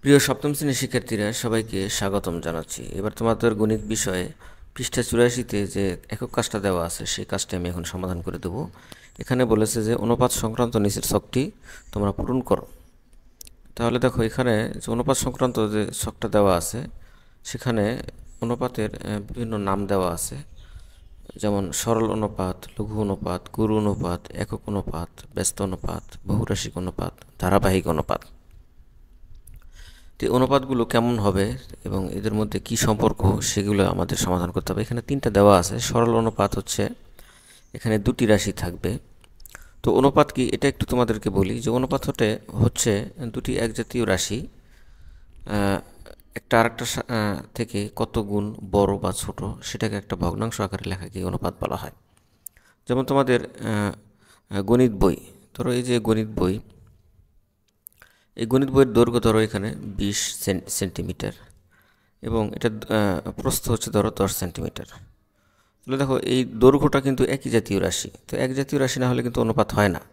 প্রিয় সপ্তম শ্রেণীর শিক্ষার্থীরা, সবাইকে স্বাগতম জানাচ্ছি। এবার তোমাদের গণিত বিষয়ে পৃষ্ঠা 84-তে যে একক কাজটা দেওয়া আছে সেই কাজটি আমি এখন সমাধান করে দেব। এখানে বলেছে যে অনুপাত সংক্রান্ত নিচের ছকটি তোমরা পূরণ করো। তাহলে দেখো, এখানে যে অনুপাত সংক্রান্ত যে ছকটা দেওয়া আছে সেখানে অনুপাতের বিভিন্ন নাম দেওয়া আছে, যেমন সরল অনুপাত, লঘু অনুপাত, গুরু অনুপাত, একক অনুপাত, ব্যস্ত অনুপাত, বহুরাশিক অনুপাত, ধারাবাহিক অনুপাত। তো অনুপাতগুলো কেমন হবে এবং এদের মধ্যে কি সম্পর্ক সেগুলো আমাদের সমাধান করতে হবে। এখানে তিনটা দেওয়া আছে। সরল অনুপাত হচ্ছে এখানে দুটি রাশি থাকবে। তো অনুপাত কি এটা একটু তোমাদেরকে বলি, যে অনুপাত হচ্ছে দুটি একজাতীয় রাশি একটা আরেকটা থেকে কত গুণ বড় বা ছোট সেটাকে একটা ভগ্নাংশ আকারে লেখাকে অনুপাত বলা হয়। যেমন তোমাদের গণিত বই, ধরো এই যে গণিত বই, এই গণিত বইয়ের দৈর্ঘ্য ধরো এখানে 20 সেন্টিমিটার এবং এটা প্রস্থ হচ্ছে ধরো 10 সেন্টিমিটার। তাহলে দেখো, এই দৈর্ঘ্যটা কিন্তু একই জাতীয় রাশি। তো এক জাতীয় রাশি না হলে কিন্তু অনুপাত হয় না।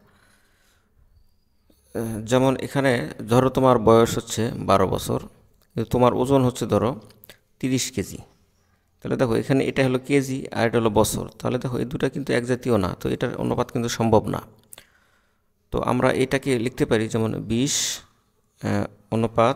যেমন এখানে ধরো তোমার বয়স হচ্ছে 12 বছর, কিন্তু তোমার ওজন হচ্ছে ধরো 30 কেজি। তাহলে দেখো, এখানে এটা হলো কেজি আর এটা হলো বছর। তাহলে দেখো, এই দুটা কিন্তু এক জাতীয় না, তো এটার অনুপাত কিন্তু সম্ভব না। তো আমরা এটাকে লিখতে পারি যেমন 20 অনুপাত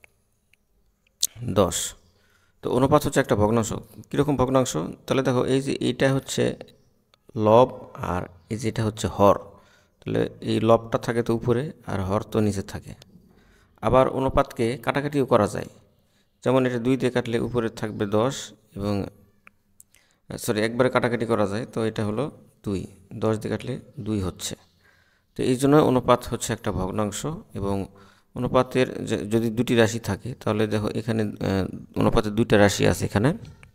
10। তো অনুপাত হচ্ছে একটা ভগ্নাংশ। কীরকম ভগ্নাংশ? তাহলে দেখো, এই যে এইটা হচ্ছে লব আর এই যে এটা হচ্ছে হর। তাহলে এই লবটা থাকে তো উপরে আর হর তো নিচে থাকে। আবার অনুপাতকে কাটাকাটিও করা যায়। যেমন এটা 2 দিয়ে কাটলে উপরে থাকবে 10 এবং একবারে কাটাকাটি করা যায়, তো এটা হলো 2, 10 দিয়ে কাটলে 2 হচ্ছে। তো এই জন্য অনুপাত হচ্ছে একটা ভগ্নাংশ। এবং অনুপাতের যদি দুটি রাশি থাকে তাহলে দেখো, এখানে অনুপাতের দুইটা রাশি আছে এখানে।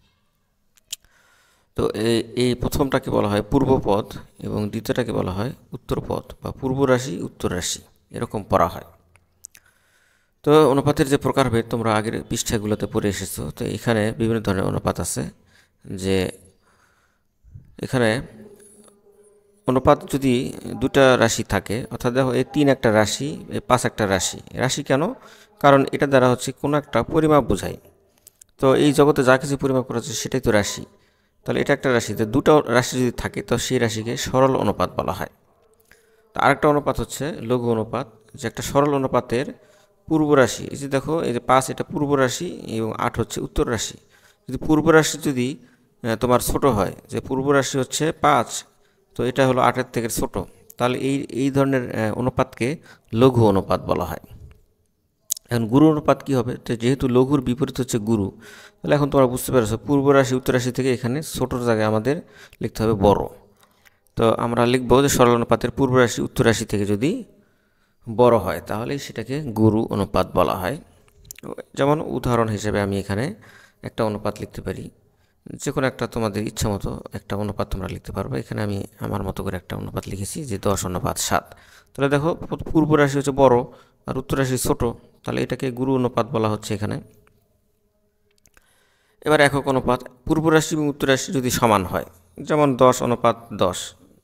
তো এই প্রথমটাকে বলা হয় পূর্বপদ এবং দ্বিতীয়টাকে বলা হয় উত্তরপদ বা পূর্ব রাশি উত্তর রাশি, এরকম পড়া হয়। তো অনুপাতের যে প্রকারভেদ তোমরা আগের পৃষ্ঠাগুলোতে পড়ে এসেছো। তো এখানে বিভিন্ন ধরনের অনুপাত আছে। যে এখানে অনুপাত যদি দুটা রাশি থাকে, অর্থাৎ দেখো, এই 3 একটা রাশি, এই 5 একটা রাশি। রাশি কেন? কারণ এটা দ্বারা হচ্ছে কোনো একটা পরিমাপ বোঝায়। তো এই জগতে যা কিছু পরিমাপ করা হচ্ছে সেটাই তো রাশি। তাহলে এটা একটা রাশি। তো দুটো রাশি যদি থাকে তো সেই রাশিকে সরল অনুপাত বলা হয়। তো আরেকটা অনুপাত হচ্ছে লঘু অনুপাত, যে একটা সরল অনুপাতের পূর্ব রাশি। এই যে দেখো, এই যে 5 এটা পূর্ব রাশি এবং 8 হচ্ছে উত্তর রাশি। যদি পূর্ব রাশি যদি তোমার ছোট হয়, যে পূর্ব রাশি হচ্ছে 5, তো এটা হলো 8-এর থেকে ছোট, তাহলে এই ধরনের অনুপাতকে লঘু অনুপাত বলা হয়। এখন গুরু অনুপাত কী হবে? তো যেহেতু লঘুর বিপরীত হচ্ছে গুরু, তাহলে এখন তোমরা বুঝতে পারছো পূর্ব রাশি উত্তর রাশি থেকে এখানে ছোটোর জায়গায় আমাদের লিখতে হবে বড়। তো আমরা লিখব যে সরল অনুপাতের পূর্ব রাশি উত্তর রাশি থেকে যদি বড় হয় তাহলে সেটাকে গুরু অনুপাত বলা হয়। যেমন উদাহরণ হিসেবে আমি এখানে একটা অনুপাত লিখতে পারি, যে কোনো একটা তোমাদের ইচ্ছা মতো একটা অনুপাত তোমরা লিখতে পারবে। এখানে আমি আমার মতো করে একটা অনুপাত লিখেছি যে 10:7। তাহলে দেখো, পূর্ব রাশি হচ্ছে বড় আর উত্তর রাশি ছোট, তাহলে এটাকে গুরু অনুপাত বলা হচ্ছে এখানে। এবার একক অনুপাত, পূর্ব রাশি এবং উত্তর রাশি যদি সমান হয়, যেমন 10:10,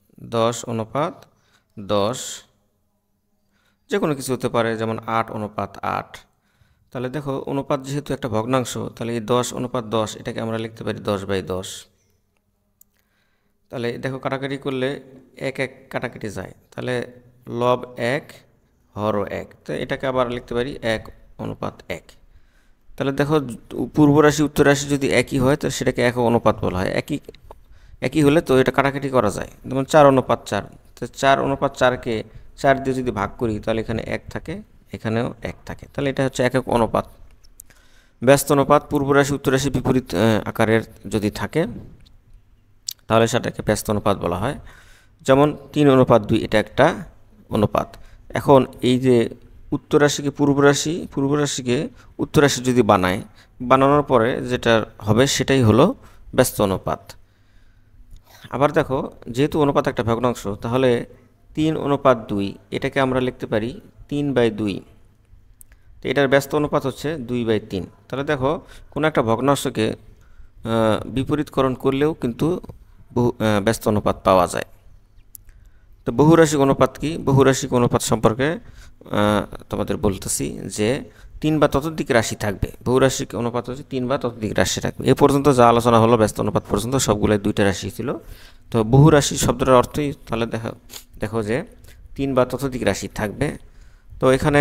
10:10, যে কোনো কিছু হতে পারে, যেমন 8:8। তাহলে দেখো, অনুপাত যেহেতু একটা ভগ্নাংশ, তাহলে এই 10:10 এটাকে আমরা লিখতে পারি 10/10। তাহলে দেখো, কাটাকাটি করলে 1 কাটাকাটি যায়, তাহলে লব 1 হর 1, তো এটাকে আবার লিখতে পারি 1:1। তাহলে দেখো, পূর্ব রাশি উত্তর রাশি যদি একই হয় তো সেটাকে একক অনুপাত বলা হয়। একই হলে তো এটা কাটাকাটি করা যায়। যেমন 4:4, তো 4:4কে 4 দিয়ে যদি ভাগ করি তাহলে এখানে 1 থাকে, এখানেও 1 থাকে, তাহলে এটা হচ্ছে একক অনুপাত। ব্যস্ত অনুপাত, পূর্ব রাশি উত্তর রাশি বিপরীত আকারের যদি থাকে তাহলে সেটাকে ব্যস্ত অনুপাত বলা হয়। যেমন 3:2, এটা একটা অনুপাত। এখন এই যে উত্তর রাশিকে পূর্ব রাশি, পূর্ব রাশিকে উত্তর রাশি যদি বানানোর পরে যেটা হবে সেটাই হলো ব্যস্ত অনুপাত। আবার দেখো, যেহেতু অনুপাত একটা ভগ্নাংশ, তাহলে 3:2 এটাকে আমরা লিখতে পারি 3/2। তো এটার ব্যস্ত অনুপাত হচ্ছে 2/3। তাহলে দেখো, কোনো একটা ভগ্নাংশকে বিপরীতকরণ করলেও কিন্তু ব্যস্ত অনুপাত পাওয়া যায়। তো বহুরাশিক অনুপাত কি? বহুরাশিক অনুপাত সম্পর্কে তোমাদের বলতেছি যে 3 বা ততোধিক রাশি থাকবে। বহুরাশিক অনুপাত হচ্ছে 3 বা ততোধিক রাশি থাকবে। এ পর্যন্ত যা আলোচনা হলো ব্যস্ত অনুপাত পর্যন্ত সবগুলোই 2টা রাশি ছিল। তো বহুরাশি শব্দটার অর্থই তাহলে দেখো যে 3 বা ততোধিক রাশি থাকবে। তো এখানে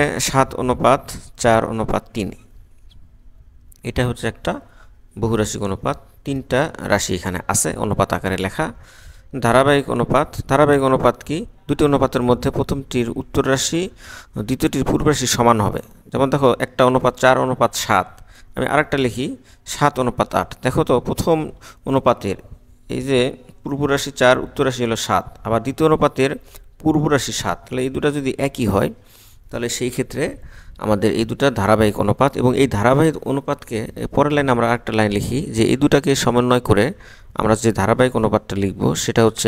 7:4:3 এটা হচ্ছে একটা বহুরাশিক অনুপাত। 3টা রাশি এখানে আছে অনুপাত আকারে লেখা। ধারাবাহিক অনুপাত কি? দুটি অনুপাতের মধ্যে প্রথমটির উত্তর রাশি দ্বিতীয়টির পূর্ব রাশি সমান হবে। যেমন দেখো একটা অনুপাত 4:7, আমি আরেকটা লিখি 7:8। দেখো তো প্রথম অনুপাতের এই যে পূর্ব রাশি 4, উত্তর রাশি হলো 7, আবার দ্বিতীয় অনুপাতের পূর্ব রাশি 7, তাহলে এই দুটো যদি একই হয় তাহলে সেই ক্ষেত্রে আমাদের এই দুটা ধারাবাহিক অনুপাত। এবং এই ধারাবাহিক অনুপাতকে পরের লাইনে আমরা আরেকটা লাইন লিখি যে এই দুটাকে সমন্বয় করে আমরা যে ধারাবাহিক অনুপাতটা লিখব সেটা হচ্ছে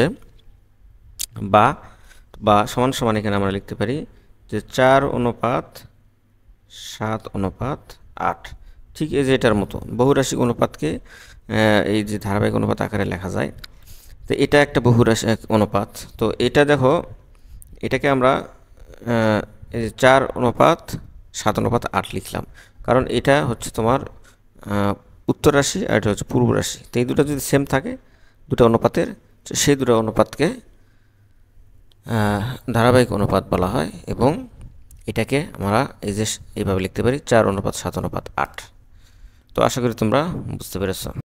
বা সমান সমান এখানে আমরা লিখতে পারি যে 4:7:8। ঠিক এই যে এটার মতো বহুরাশিক অনুপাতকে এই যে ধারাবাহিক অনুপাত আকারে লেখা যায়। তো এটা একটা বহুরাশিক অনুপাত। তো এটা দেখো, এটাকে আমরা এই যে 4:7:8 লিখলাম, কারণ এটা হচ্ছে তোমার উত্তর রাশি আর এটা হচ্ছে পূর্ব রাশি। তো এই দুটো যদি সেম থাকে দুটো অনুপাতের, সেই দুটো অনুপাতকে ধারাবাহিক অনুপাত বলা হয়। এবং এটাকে আমরা এই যে এইভাবে লিখতে পারি 4:7:8। তো আশা করি তোমরা বুঝতে পেরেছ।